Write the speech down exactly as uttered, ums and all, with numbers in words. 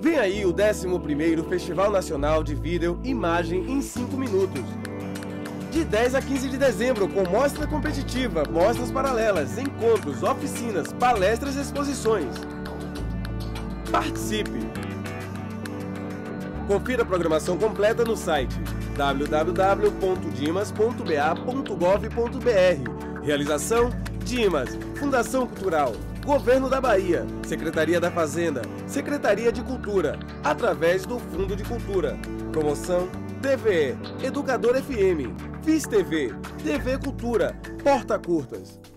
Vem aí o décimo primeiro Festival Nacional de Vídeo Imagem em cinco minutos. De dez a quinze de dezembro, com mostra competitiva, mostras paralelas, encontros, oficinas, palestras e exposições. Participe! Confira a programação completa no site w w w ponto dimas ponto b a ponto gov ponto b r. Realização: Dimas, Fundação Cultural, Governo da Bahia, Secretaria da Fazenda, Secretaria de Cultura, através do Fundo de Cultura. Promoção: T V E, Educador F M, F I S T V, T V Cultura, Porta Curtas.